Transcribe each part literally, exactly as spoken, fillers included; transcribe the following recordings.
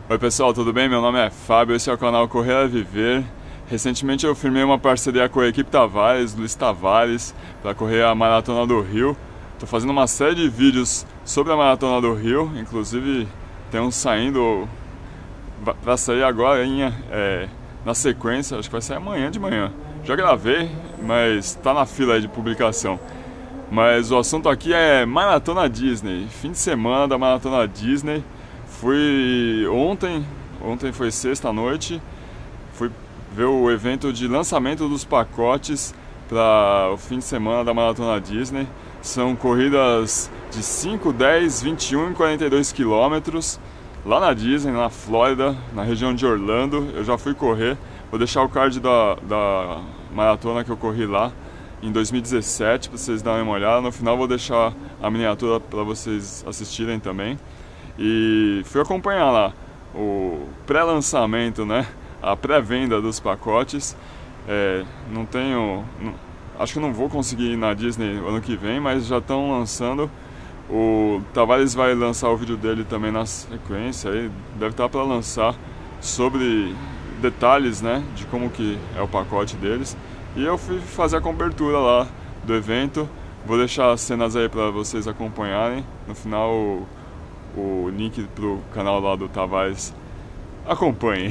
Oi pessoal, tudo bem? Meu nome é Fábio, esse é o canal Correr a Viver. Recentemente eu firmei uma parceria com a equipe Tavares, Luiz Tavares, para correr a Maratona do Rio. Estou fazendo uma série de vídeos sobre a Maratona do Rio, inclusive tem um saindo para sair agora em, é, na sequência, acho que vai sair amanhã de manhã. Já gravei, mas está na fila aí de publicação. Mas o assunto aqui é Maratona Disney, fim de semana da Maratona Disney. Fui ontem, ontem foi sexta noite, fui ver o evento de lançamento dos pacotes para o fim de semana da Maratona Disney. São corridas de cinco, dez, vinte e um e quarenta e dois quilômetros lá na Disney, na Flórida, na região de Orlando. Eu já fui correr, vou deixar o card da, da maratona que eu corri lá em dois mil e dezessete para vocês darem uma olhada. No final vou deixar a miniatura para vocês assistirem também. E fui acompanhar lá o pré-lançamento, né? A pré-venda dos pacotes. É, não tenho, não, acho que não vou conseguir ir na Disney ano que vem, mas já estão lançando. O Tavares vai lançar o vídeo dele também na sequência, aí deve estar para lançar sobre detalhes, né, de como que é o pacote deles. E eu fui fazer a cobertura lá do evento. Vou deixar as cenas aí para vocês acompanharem. No final o, o link pro canal lá do Tavares. Acompanhem.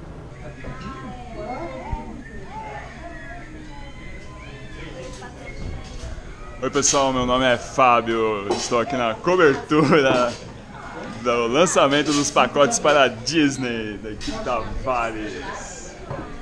Oi pessoal, meu nome é Fábio, estou aqui na cobertura do lançamento dos pacotes para a Disney, da equipe Tavares.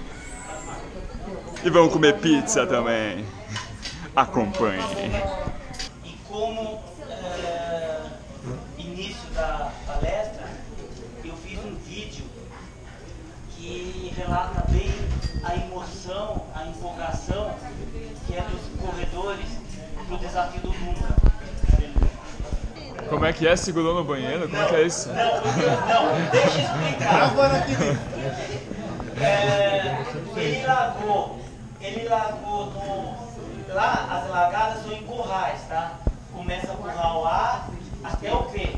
E vamos comer pizza também. Acompanhem. E como é, início da palestra, eu fiz um vídeo que relata bem a emoção, a empolgação que é dos corredores pro desafio do Nunca. Como é que é? Segurou no banheiro? Como é que é isso? Não, não, deixa eu explicar. É, ele largou, ele largou no, lá as largadas são em currais, tá? Começa a curral A até o P.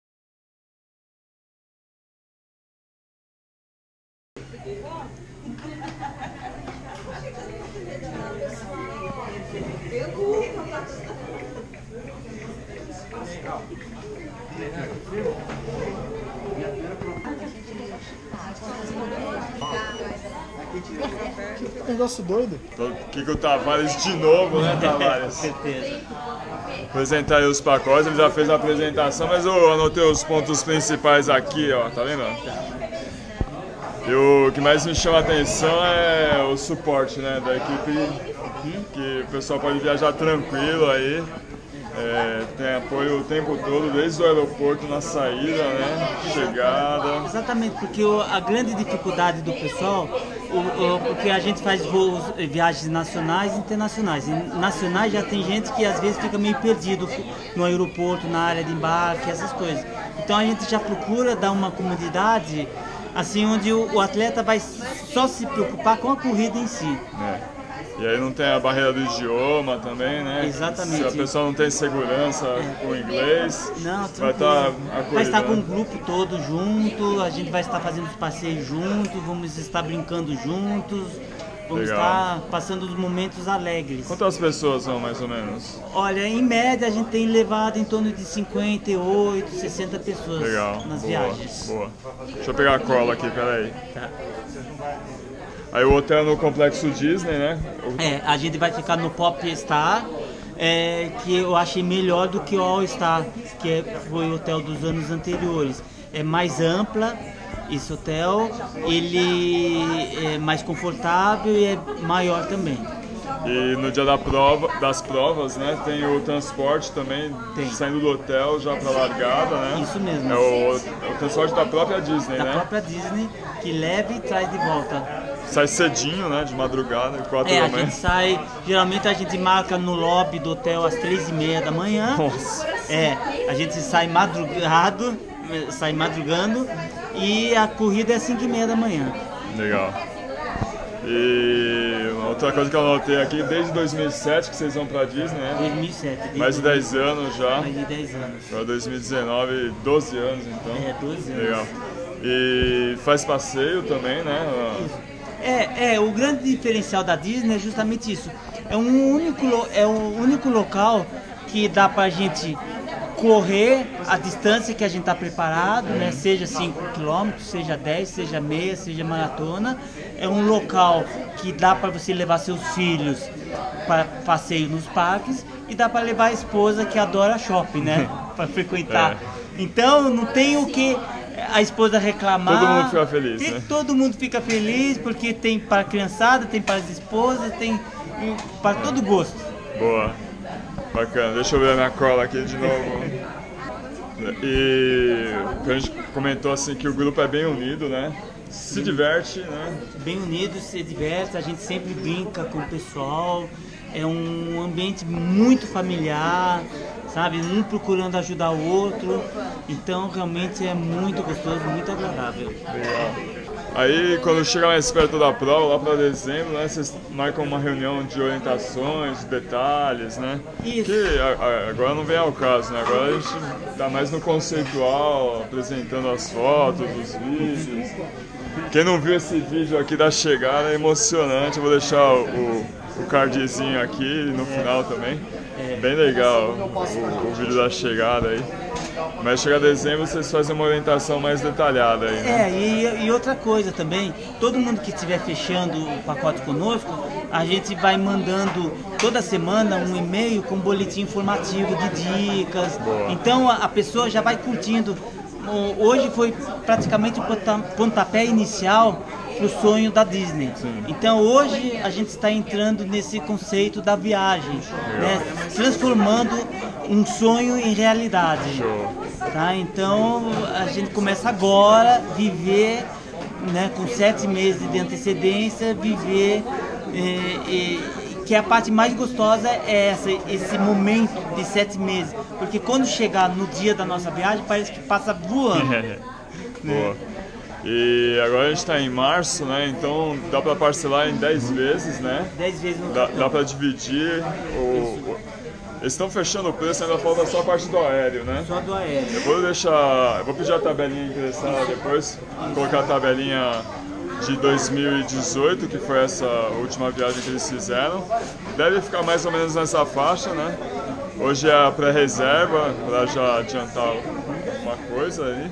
Que negócio doido. Tô aqui com o Tavares de novo, né, Tavares? Com certeza. Apresentar aí os pacotes, ele já fez a apresentação, mas eu anotei os pontos principais aqui, ó, tá vendo? E o que mais me chama a atenção é o suporte, né, da equipe, que o pessoal pode viajar tranquilo aí. É, tem apoio o tempo todo, desde o aeroporto na saída, né, chegada. Exatamente, porque o, a grande dificuldade do pessoal, o, o, porque a gente faz voos, viagens nacionais e internacionais. E nacionais já tem gente que às vezes fica meio perdido no aeroporto, na área de embarque, essas coisas. Então a gente já procura dar uma comunidade assim onde o, o atleta vai só se preocupar com a corrida em si. É. E aí não tem a barreira do idioma também, né? Exatamente. Se a pessoa não tem segurança com o inglês, Não, vai estar vai estar com o grupo todo junto, a gente vai estar fazendo os passeios juntos, vamos estar brincando juntos, vamos Legal. estar passando os momentos alegres. Quantas pessoas são mais ou menos? Olha, em média a gente tem levado em torno de cinquenta e oito, sessenta pessoas Legal, nas boa, viagens. boa. Deixa eu pegar a cola aqui, peraí. Tá. Aí o hotel no Complexo Disney, né? O- É, a gente vai ficar no Pop Star, é, que eu achei melhor do que o All Star, que é, foi o hotel dos anos anteriores. É mais ampla esse hotel, ele é mais confortável e é maior também. E no dia da prova, das provas, né, tem o transporte também, Tem. saindo do hotel já pra largada, né? Isso mesmo. É o, é o transporte da própria Disney, Da né? própria Disney, que leva e traz de volta. Sai cedinho, né, de madrugada, quatro É, da a manhã. gente sai, geralmente a gente marca no lobby do hotel às três e meia da manhã. Nossa. É, a gente sai madrugado, sai madrugando e a corrida é às cinco e meia da manhã. Legal. E outra coisa que eu anotei aqui, desde dois mil e sete que vocês vão pra Disney, né? dois mil e sete. Mais de dez anos já. Mais de dez anos. Para dois mil e dezenove, doze anos então. É, doze anos. Legal. E faz passeio também, né? É, é, o grande diferencial da Disney é justamente isso. É um único, lo- é um único local que dá pra gente correr a distância que a gente está preparado, né? Seja cinco quilômetros, seja dez, seja meia, seja maratona. É um local que dá para você levar seus filhos para passeio nos parques e dá para levar a esposa que adora shopping, né? Para frequentar. É. Então não tem o que a esposa reclamar. Todo mundo fica feliz, Tem- né? Todo mundo fica feliz porque tem para a criançada, tem para as esposas, tem para todo gosto. Boa. Bacana. Deixa eu ver a minha cola aqui de novo. E a gente comentou assim que o grupo é bem unido, né? Se diverte, né? Bem unidos, se diverte, a gente sempre brinca com o pessoal, é um ambiente muito familiar, sabe? Um procurando ajudar o outro, então realmente é muito gostoso, muito agradável. Legal. Aí quando chega mais perto da prova, lá para dezembro, né, vocês marcam uma reunião de orientações, de detalhes, né? Isso. Que a- a- agora não vem ao caso, né? Agora a gente tá mais no conceitual, apresentando as fotos, os vídeos. Quem não viu esse vídeo aqui da chegada é emocionante, eu vou deixar o, o cardzinho aqui no final também. Bem legal o, o vídeo da chegada aí. Mas chega dezembro vocês fazem uma orientação mais detalhada aí, né? É, e, e outra coisa também, todo mundo que estiver fechando o pacote conosco, a gente vai mandando toda semana um e-mail com um boletim informativo de dicas. Boa. Então a, a pessoa já vai curtindo. O- Hoje foi praticamente o ponta- pontapé inicial para o sonho da Disney. Então hoje a gente está entrando nesse conceito da viagem, né? Transformando um sonho em realidade. Show. Tá? Então a gente começa agora a viver, né, com sete meses de antecedência, viver, eh, eh, que a parte mais gostosa é essa, esse momento de sete meses, porque quando chegar no dia da nossa viagem parece que passa voando. Boa. E agora a gente está em março, né? Então dá para parcelar em dez vezes, né? Dez vezes no Dá, cartão. dá para dividir. O, o- eles estão fechando o preço, ainda falta só a parte do aéreo, né? Só do aéreo. Eu vou deixar, eu vou pedir a tabelinha emprestada depois, colocar a tabelinha de dois mil e dezoito, que foi essa última viagem que eles fizeram. Deve ficar mais ou menos nessa faixa, né? Hoje é a pré-reserva, para já adiantar uma coisa aí.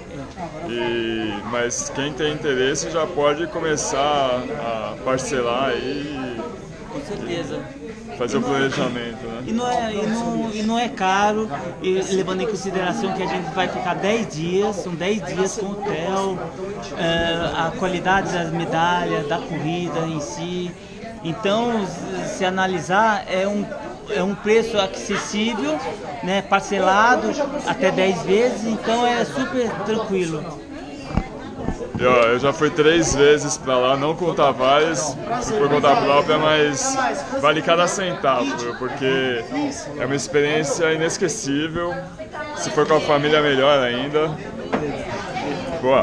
E, mas quem tem interesse já pode começar a parcelar aí Com certeza. e fazer o planejamento, né? E não é, e não, e não é caro, e levando em consideração que a gente vai ficar dez dias, são dez dias com hotel, eh, a qualidade das medalhas, da corrida em si. Então, se- se analisar, é um, é um preço acessível, né, parcelado até dez vezes, então é super tranquilo. E, ó, eu já fui três vezes pra lá, não com o Tavares, fui por conta própria, mas vale cada centavo, viu? Porque é uma experiência inesquecível. Se for com a família, melhor ainda. Boa.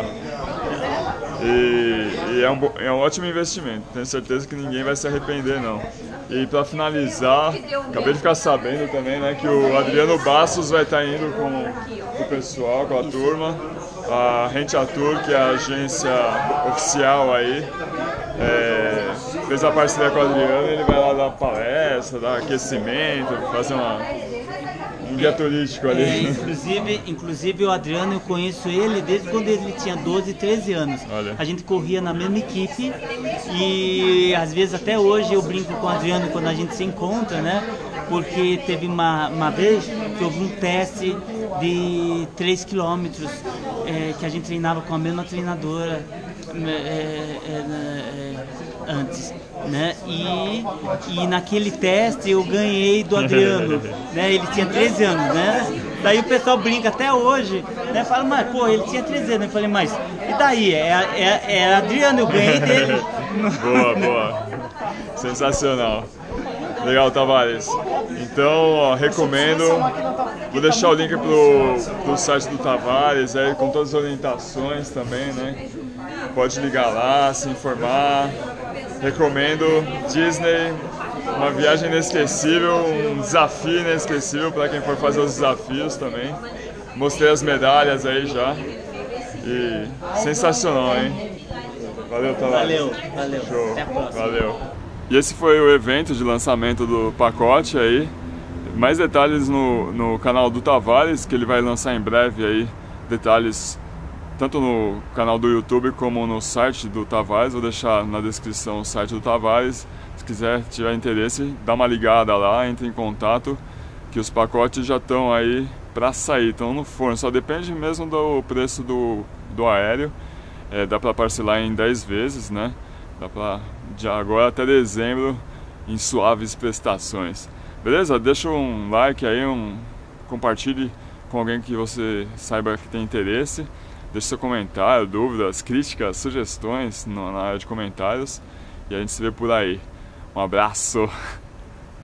E, e é, um, bo- é um ótimo investimento, tenho certeza que ninguém vai se arrepender, não. E pra finalizar, acabei de ficar sabendo também, né, que o Adriano Bastos vai estar indo com o pessoal, com a turma. A Rente Tour, que é a agência oficial aí, é, fez a parceria com o Adriano, ele vai lá dar palestra, dar aquecimento, fazer uma, um guia turístico É, ali. inclusive, inclusive o Adriano, eu conheço ele desde quando ele tinha doze, treze anos. Olha. A gente corria na mesma equipe e às vezes até hoje eu brinco com o Adriano quando a gente se encontra, né? Porque teve uma, uma vez que houve um teste de três quilômetros é, que a gente treinava com a mesma treinadora é, é, é, antes, né? E, e naquele teste eu ganhei do Adriano, né? Ele tinha treze anos, né? Daí o pessoal brinca até hoje, né? Fala, mas pô, ele tinha treze anos. Eu falei, mas e daí? É, é, é Adriano, eu ganhei dele. Boa, boa. Sensacional. Legal, Tavares. Então, ó, recomendo. Vou deixar o link pro, pro site do Tavares aí, com todas as orientações também, né? Pode ligar lá, se informar. recomendo. Disney, uma viagem inesquecível, um desafio inesquecível para quem for fazer os desafios também. Mostrei as medalhas aí já. E sensacional, hein? Valeu, Tavares. Valeu, valeu. Show. Até a próxima. Valeu. E esse foi o evento de lançamento do pacote aí. Mais detalhes no, no canal do Tavares, que ele vai lançar em breve aí. Detalhes tanto no canal do YouTube como no site do Tavares. Vou deixar na descrição o site do Tavares. Se quiser, tiver interesse, dá uma ligada lá, entre em contato, que os pacotes já estão aí para sair, estão no forno. Só depende mesmo do preço do, do aéreo. É, dá para parcelar em dez vezes, né? Dá para de agora até dezembro em suaves prestações. Beleza? Deixa um like aí, um compartilhe com alguém que você saiba que tem interesse. Deixe seu comentário, dúvidas, críticas, sugestões na área de comentários. E a gente se vê por aí. Um abraço!